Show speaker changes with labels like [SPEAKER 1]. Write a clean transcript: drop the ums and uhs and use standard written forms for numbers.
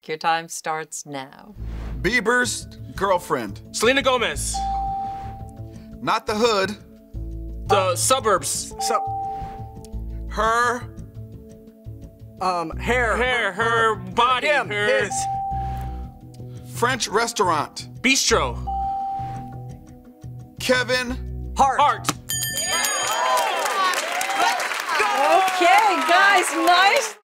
[SPEAKER 1] Your time starts now.
[SPEAKER 2] Bieber's girlfriend.
[SPEAKER 3] Selena Gomez.
[SPEAKER 2] Not the hood.
[SPEAKER 3] The suburbs.
[SPEAKER 2] Her.
[SPEAKER 3] Hair. Her body.
[SPEAKER 4] Him.
[SPEAKER 3] Her.
[SPEAKER 4] His.
[SPEAKER 2] French restaurant.
[SPEAKER 3] Bistro.
[SPEAKER 2] Kevin.
[SPEAKER 3] Heart.
[SPEAKER 1] Okay, guys, nice